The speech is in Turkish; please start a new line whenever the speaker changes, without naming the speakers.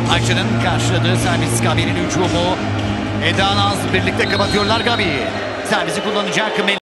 Ayşe'nin karşıladığı servis Gabi'nin hücumu. Eda Naz birlikte kapatıyorlar Gabi. Servisi kullanacak.